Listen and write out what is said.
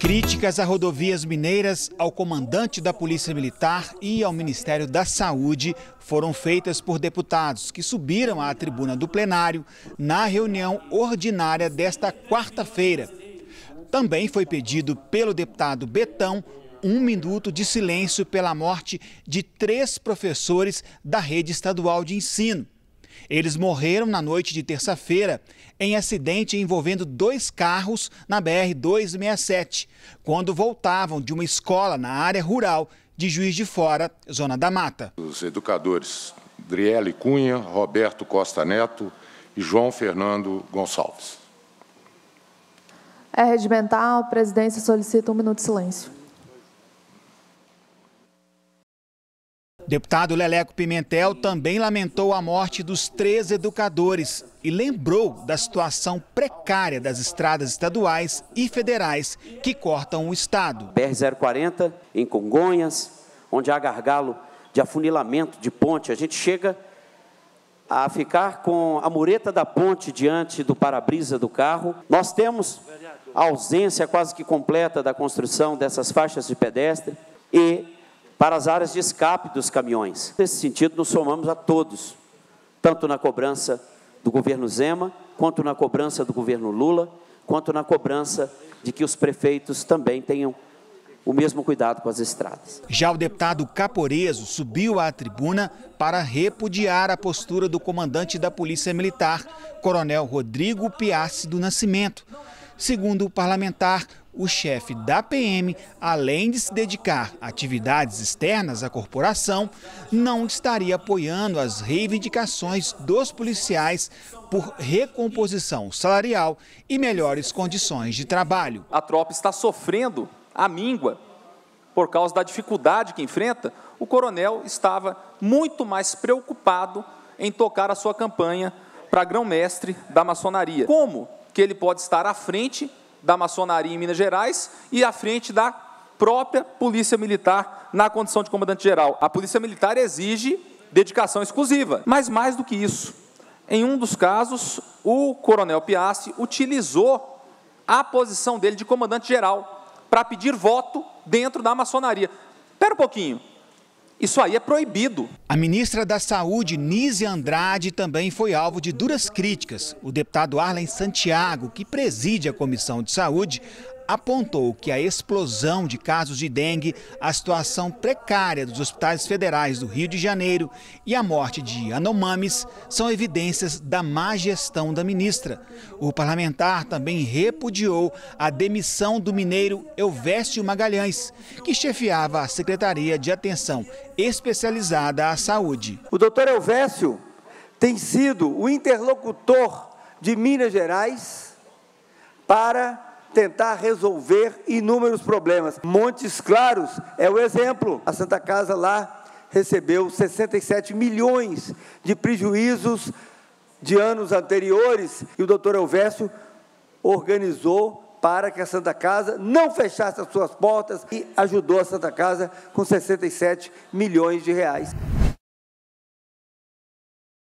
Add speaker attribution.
Speaker 1: Críticas a rodovias mineiras, ao comandante da Polícia Militar e ao Ministério da Saúde foram feitas por deputados que subiram à tribuna do plenário na reunião ordinária desta quarta-feira. Também foi pedido pelo deputado Betão 1 minuto de silêncio pela morte de 3 professores da rede estadual de ensino. Eles morreram na noite de terça-feira em acidente envolvendo 2 carros na BR-267, quando voltavam de uma escola na área rural de Juiz de Fora, Zona da Mata.
Speaker 2: Os educadores Driele Cunha, Roberto Costa Neto e João Fernando Gonçalves.
Speaker 3: É regimental, a presidência solicita 1 minuto de silêncio.
Speaker 1: Deputado Leleco Pimentel também lamentou a morte dos 3 educadores e lembrou da situação precária das estradas estaduais e federais que cortam o estado.
Speaker 4: BR-040 em Congonhas, onde há gargalo de afunilamento de ponte, a gente chega a ficar com a mureta da ponte diante do para-brisa do carro. Nós temos a ausência quase que completa da construção dessas faixas de pedestre e para as áreas de escape dos caminhões. Nesse sentido, nos somamos a todos, tanto na cobrança do governo Zema, quanto na cobrança do governo Lula, quanto na cobrança de que os prefeitos também tenham o mesmo cuidado com as estradas.
Speaker 1: Já o deputado Caporeso subiu à tribuna para repudiar a postura do comandante da Polícia Militar, Coronel Rodrigo Piassi do Nascimento. Segundo o parlamentar, o chefe da PM, além de se dedicar a atividades externas à corporação, não estaria apoiando as reivindicações dos policiais por recomposição salarial e melhores condições de trabalho.
Speaker 5: A tropa está sofrendo a míngua por causa da dificuldade que enfrenta. O coronel estava muito mais preocupado em tocar a sua campanha para grão-mestre da maçonaria. Como que ele pode estar à frente da maçonaria em Minas Gerais e à frente da própria Polícia Militar na condição de comandante-geral? A Polícia Militar exige dedicação exclusiva, mas mais do que isso, em um dos casos, o coronel Piassi utilizou a posição dele de comandante-geral para pedir voto dentro da maçonaria. Espera um pouquinho. Isso aí é proibido.
Speaker 1: A ministra da Saúde, Nízia Andrade, também foi alvo de duras críticas. O deputado Arlen Santiago, que preside a Comissão de Saúde, apontou que a explosão de casos de dengue, a situação precária dos hospitais federais do Rio de Janeiro e a morte de Yanomamis são evidências da má gestão da ministra. O parlamentar também repudiou a demissão do mineiro Elvésio Magalhães, que chefiava a Secretaria de Atenção Especializada à Saúde.
Speaker 6: O doutor Elvésio tem sido o interlocutor de Minas Gerais para tentar resolver inúmeros problemas. Montes Claros é o exemplo. A Santa Casa lá recebeu 67 milhões de prejuízos de anos anteriores e o doutor Elvésio organizou para que a Santa Casa não fechasse as suas portas e ajudou a Santa Casa com 67 milhões de reais.